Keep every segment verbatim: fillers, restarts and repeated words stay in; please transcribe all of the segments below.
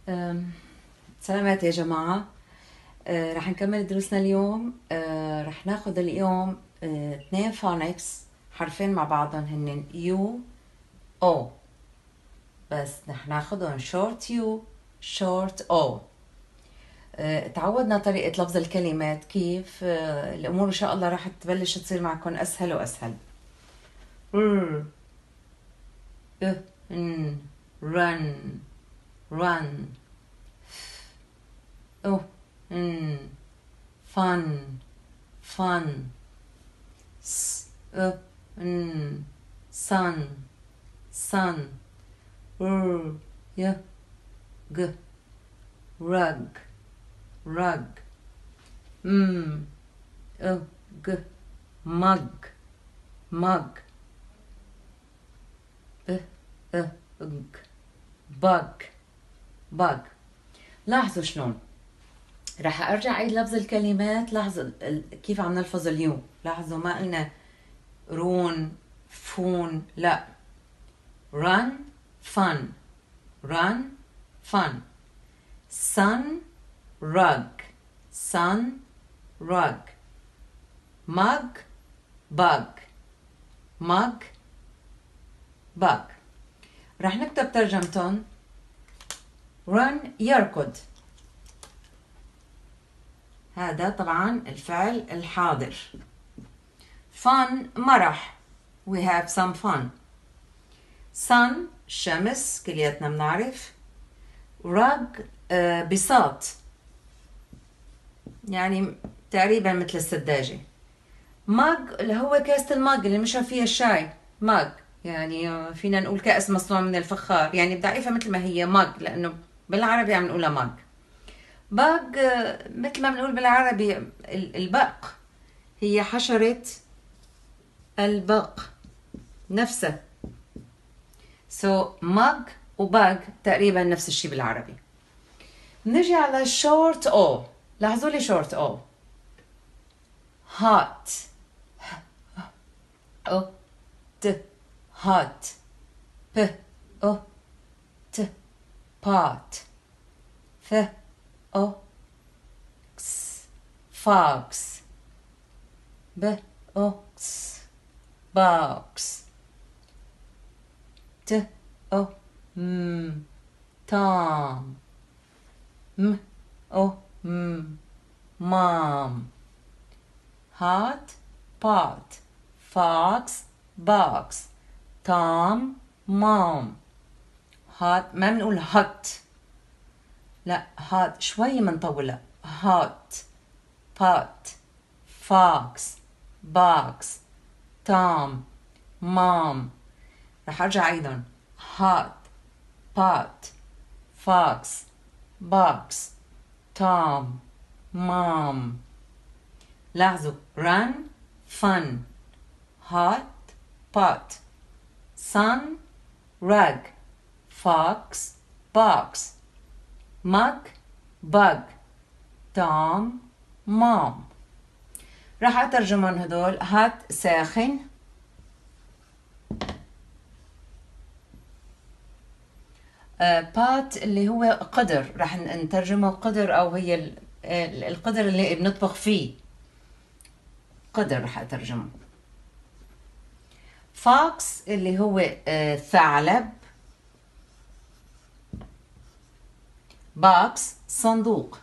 أم، سلامات يا جماعة. أه، رح نكمل دروسنا اليوم. أه، رح ناخد اليوم أه، اثنين فونكس، حرفين مع بعضهم هن يو او، بس رح ناخدهم شورت يو شورت او. أه، تعودنا طريقة لفظ الكلمات كيف. أه، الأمور إن شاء الله رح تبلش تصير معكم أسهل وأسهل. ر اه ان run run oh mm, fun fun s uh, mm, sun sun r y g rug rug mm uh, g mug mug uh, uh, g bug bug. لاحظوا شلون رح ارجع اعيد لفظ الكلمات. لاحظوا كيف عم نلفظ اليو. لاحظوا ما قلنا رون فون، لا. run fun run fun sun rug sun rug mug bug mug bug. رح نكتب ترجمتهم. run يركض، هذا طبعا الفعل الحاضر. fun مرح، we have some fun. sun شمس كلياتنا بنعرف. rug آه بساط، يعني تقريبا مثل السداجة. mug اللي هو كاسة المج اللي مشرب فيها الشاي. mug يعني فينا نقول كأس مصنوع من الفخار، يعني بدي أعرفها مثل ما هي mug، لأنه بالعربي عم نقولها mug. bug مثل ما بنقول بالعربي البق، هي حشرة البق نفسها. so mug وباج تقريبا نفس الشيء بالعربي. نجي على short o. لاحظوا لي short o. hot o t hot p o t pot f o x fox b o x box t o m tom m o m mom hot pot fox box tom mom. hot ما بنقول hot، لا hot شوي منطولة. hot pot fox box tom mom. رح ارجع ايضا. hot pot fox box tom mom. لاحظوا run fun hot pot sun rug fox box mug bug tom mom. راح اترجمهم هدول. hot ساخن، بات اللي هو قدر، راح نترجمه قدر او هي القدر اللي بنطبخ فيه، قدر راح اترجمه. فوكس اللي هو ثعلب. بوكس صندوق.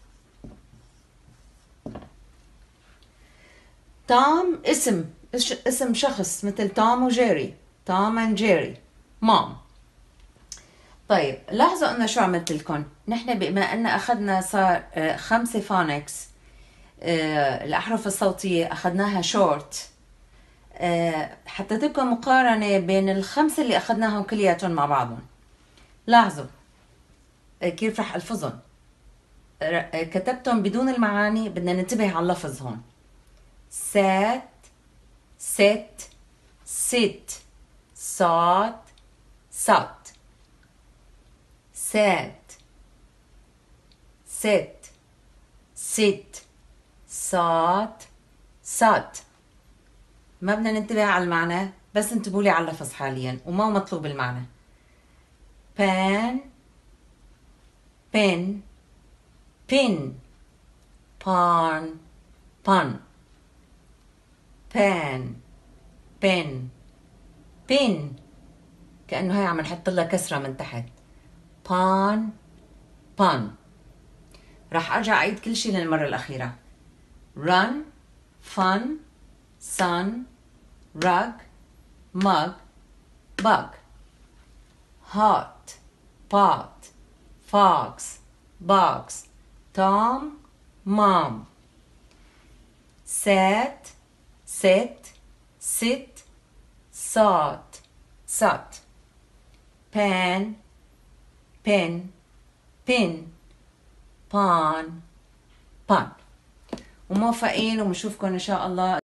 توم اسم اسم شخص مثل توم وجيري، توم اند جيري. مام. طيب لاحظوا أنا شو عملت لكم. نحن بما أن أخذنا صار خمسة فونكس، الأحرف الصوتية أخذناها شورت، حطيت لكم مقارنة بين الخمسة اللي أخذناهم كلياتهم مع بعضهم. لاحظوا كيف رح ألفظهم. كتبتهم بدون المعاني، بدنا ننتبه على اللفظ هون. سات ست ست صاد صاد سات ست ست صاد صاد. ما بدنا ننتبه على المعنى، بس انتبهوا لي على اللفظ حاليا، وما مطلوب المعنى. بان pen pin pawn pun pan pen pin كأنه هاي عم نحط لها كسرة من تحت pawn pun. راح أرجع أعيد كل شيء للمرة الأخيرة. run fun sun rug mug bug hot pot fox box tom mom sat sit sit sought sat pan pin pin pawn pun. وموفقين وبنشوفكم إن شاء الله